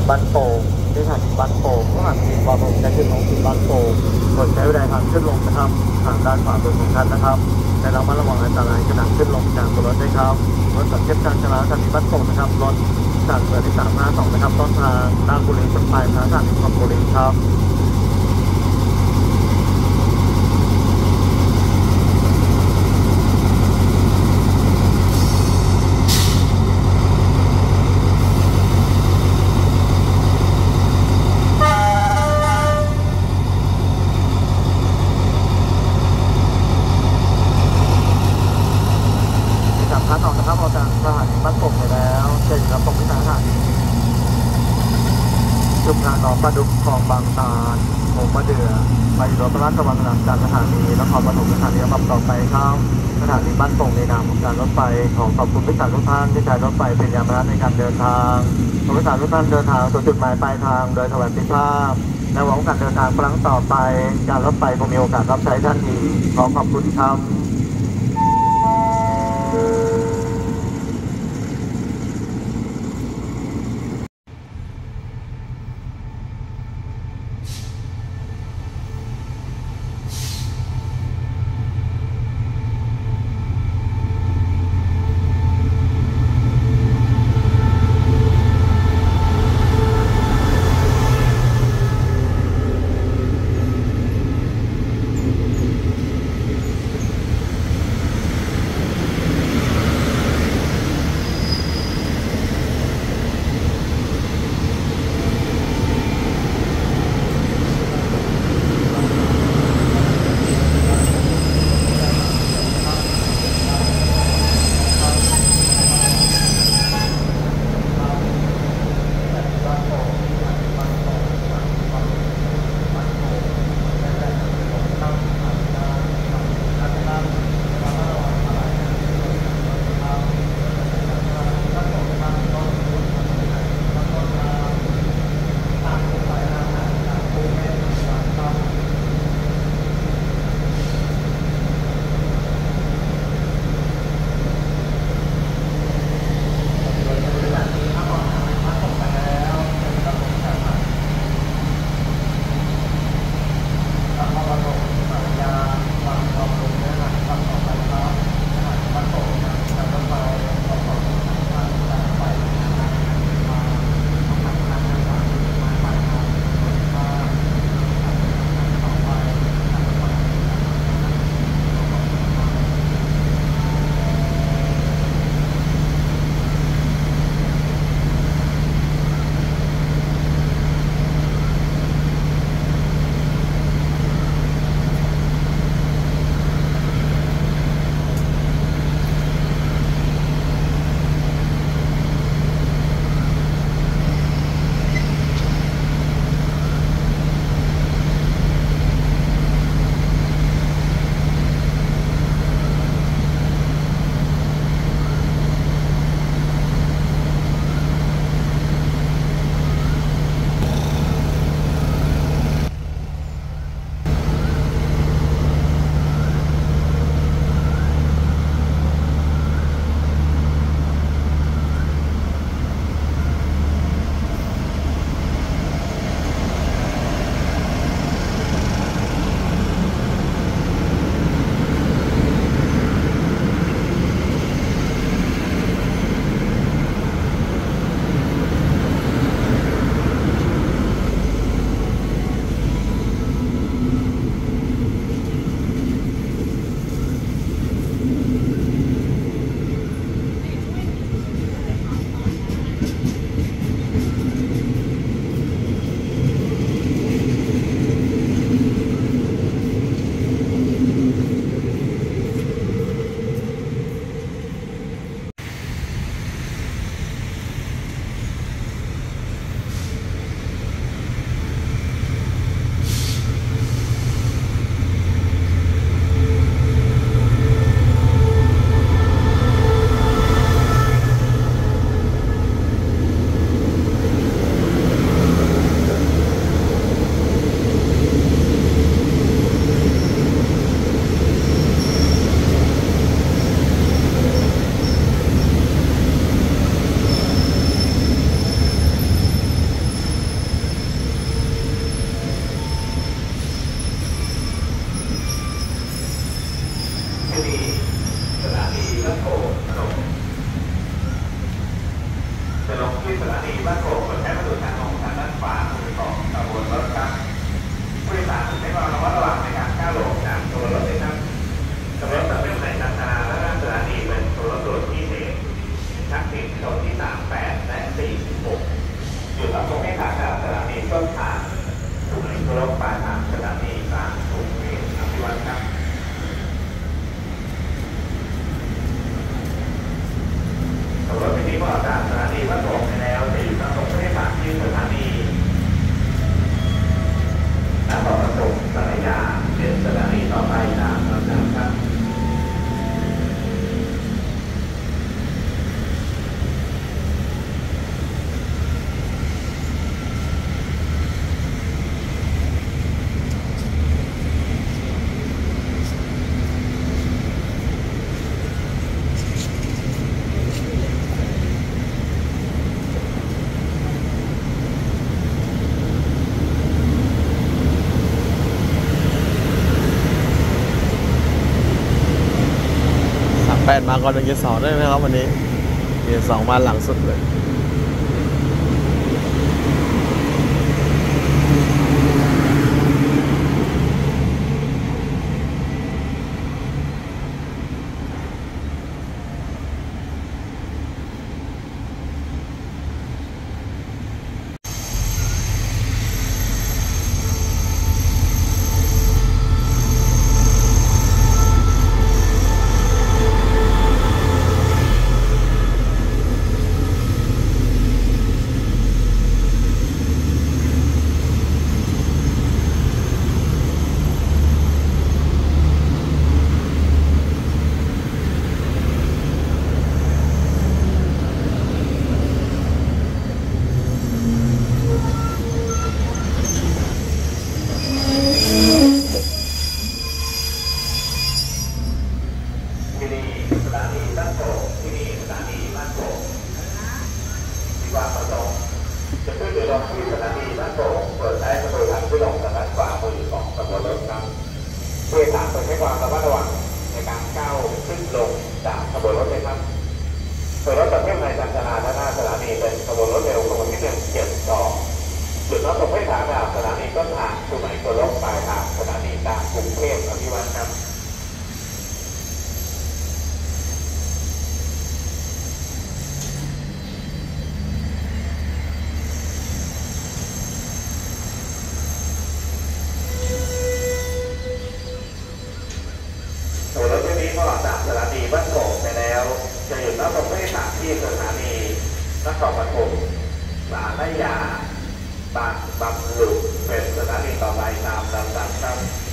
บ้านโป่งที่สถานีบ้านโป่งสถานีความผมจะขึ้นลงที่บ้านโป่งกดใช้เวลาทางขึ้นลงนะครับทางด้านขวาบนของท่านนะครับแต่เรามาระวังอันตรายขณะขึ้นลงจากตัวรถด้วยครับรถสัญจรการจราจรสถานีบ้านโป่งนะครับรถจากเรือที่352นะครับต้นทางราชบุรีต้นปลายทางสถานีธนบุรีครับนะครับออกจากสถานีบ้านโป่งไปแล้วเสร็จแล้วตรงที่สถานีจุดทางหนองปลาดุกคลองบางตาลโป่งมะเดื่อไปรถพระราชวังนำจากสถานีนครปฐมสถานีลำดับต่อไปครับสถานีบ้านโป่งในนามของการรถไฟขอบคุณผู้โดยสารทุกท่านที่ใช้รถไฟเป็นยานพาหนะในการเดินทางผู้โดยสารทุกท่านเดินทางสู่จุดหมายปลายทางโดยสวัสดิภาพและหวังการเดินทางครั้งต่อไปการรถไฟคงมีโอกาสรับใช้ท่านอีกขอบคุณครับ 8มาก่อน172ได้ไหมครับวันนี้172มาหลังสุดเลยผู้โดยสารควรใช้ความระมัดระวังในการก้าวขึ้นลงจากขบวนรถเลยครับส่วนรถประเภทในจันทราด้านหน้าสถานีเป็นขบวนรถเร็วขบวนที่172จุดรับส่งผู้โดยสารจากสถานีต้นทางสุไหงโกลกปลายทางสถานีกลางกรุงเทพอภิวัฒน์ครับส่วนรถที่นี้ก็จากสถานีบ้านโป่งไปแล้วจะหยุดรับส่งผู้โดยสารที่สถานีนครปฐมสารยาบางลุเป็นสถานีต่อไปตามลำดับครับ